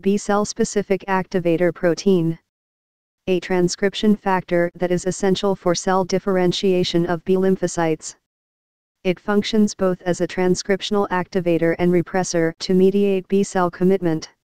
B-Cell-Specific Activator Protein, a transcription factor that is essential for cell differentiation of B lymphocytes. It functions both as a transcriptional activator and repressor to mediate B-cell commitment.